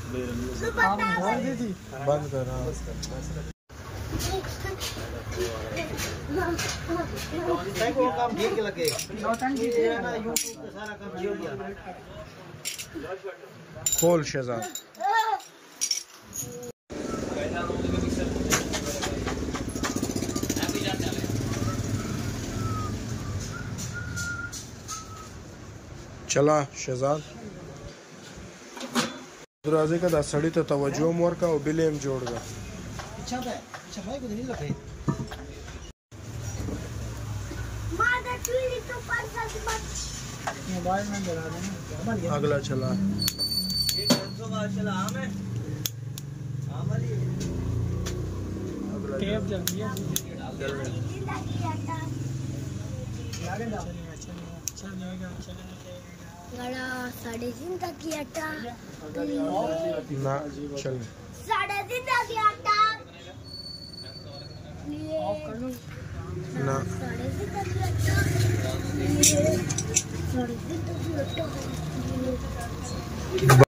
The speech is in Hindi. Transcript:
बंद कर। वो काम ठीक लगे ना, यूट्यूब पे सारा काम छोड़ दिया। खोल शहजाद। चला शहजाद दरवाजे का दसड़ी तो तवज्जो मोर का बिलेम जोड़गा। अच्छा भाई को नहीं लगे मोबाइल में जला देना। अगला चला ये 500 का चला हमें वाली अगला टेप जल गया गड़ा 3.5 तक की आटा ना चल 3.5 तक की आटा ऑफ कर लो ना 3.5 तक की आटा 3.5 तक की आटा